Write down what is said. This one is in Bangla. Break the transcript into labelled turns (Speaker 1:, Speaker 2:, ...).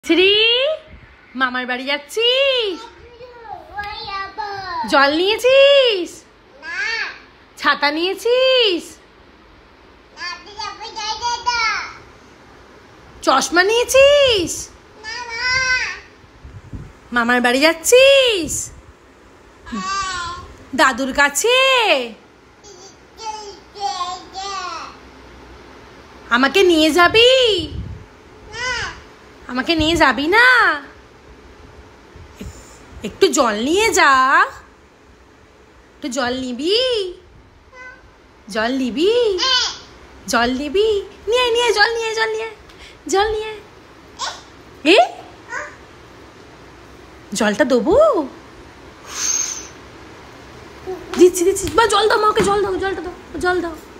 Speaker 1: শ্রী মামার বাড়ি যাচ্ছিস? জল নিয়েছিস? ছাতা নিয়েছিস? চশমা নিয়েছিস? মামার বাড়ি যাচ্ছিস? দাদুর কাছে? আমাকে নিয়ে যাবি? আমাকে নিয়ে যাবি না? একটু জল নিয়ে যা। একটু জল নিবি? জল নিবি? জল নিবি? নিয়ে নিয়ে জল নিয়ে জল নিয়ে জল নিয়ে এ জলটা দেবো? দিচ্ছি দিচ্ছি বা জল দাও, মাকে জল দাও, জলটা দাও, জল দাও।